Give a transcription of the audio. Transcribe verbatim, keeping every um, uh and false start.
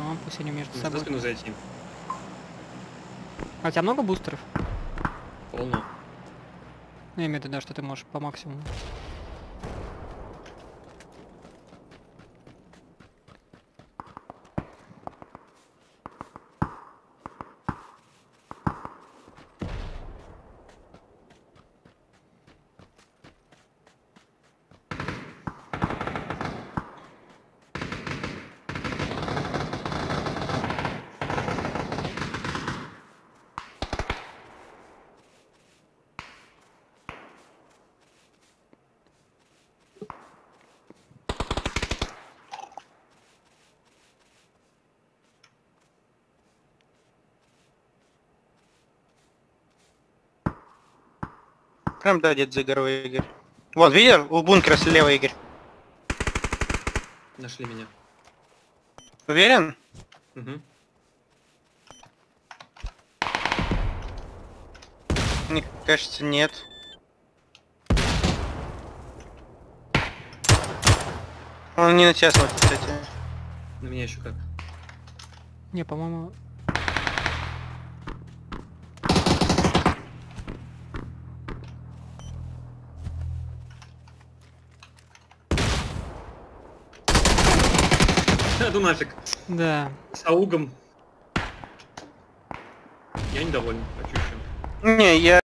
Ну, пусть они между За собой. спину зайти. А у тебя много бустеров? Полно. Ну, я имею в виду, да, что ты можешь по максимуму. Прям да, дед Зыгорова Игорь. Вот, видел? У бункера слева Игорь. Нашли меня. Уверен? Угу. Мне кажется, нет. Он не на тебя смотрит, кстати. На меня еще как. Не, по-моему... Да, ну нафиг. Да. С аугом. Я недоволен. Хочу еще. Не, я